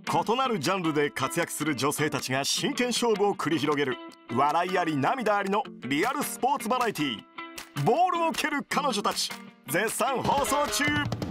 異なるジャンルで活躍する女性たちが真剣勝負を繰り広げる笑いあり涙ありのリアルスポーツバラエティー、ボールを蹴る彼女たち、絶賛放送中。